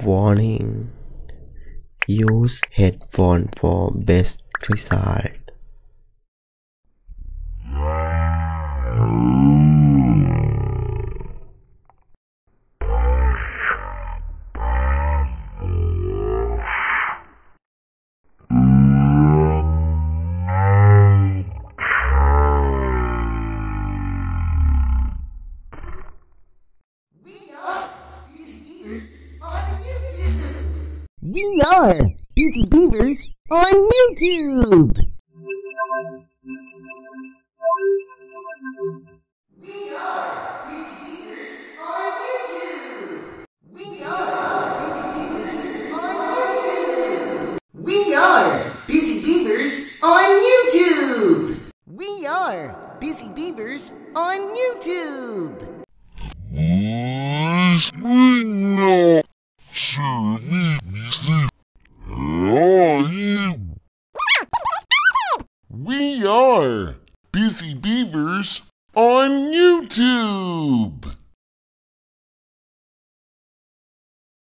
Warning: use headphone for best result. We are Busy Beavers on YouTube! We are Busy Beavers on YouTube! We are We are Busy Beavers on YouTube! We are Busy Beavers on YouTube! We are Busy Beavers on YouTube!